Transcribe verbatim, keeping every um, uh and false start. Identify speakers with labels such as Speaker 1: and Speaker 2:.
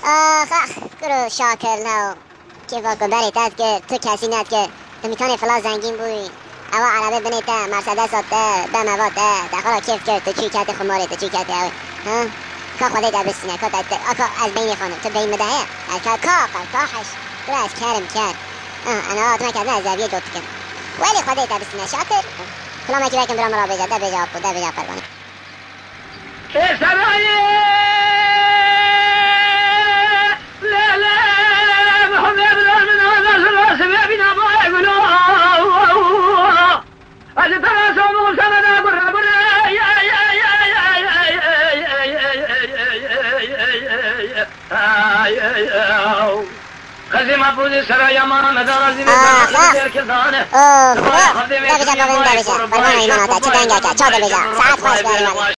Speaker 1: آخ آخ کرو شاکر نو که واقع بریت است که تو کسی نیست که تو میتونی فلا زنگین بوی اوا عربه بنیته مرسدس آته بمواته دخلا کیف کرد تو چی کرده خماره تو چی کرده اوی ها که خودت بسینه که اکا از بین خانم تو بین مدهه که کاقر کاحش تو از کرم کرد انا آتما کردن از زاویه دوت کن ولی خودت بسینه شاکر فلا مکی بکن برام را بجا ده بجا بود ده بجا قربانه
Speaker 2: خزی مبودی سرای ما ندار زیر در کردانه
Speaker 1: اوه ده بجا بابن ده بجا قربان ایمان آتا چه دنگه که چا ده بجا ساعت خواهش بیاری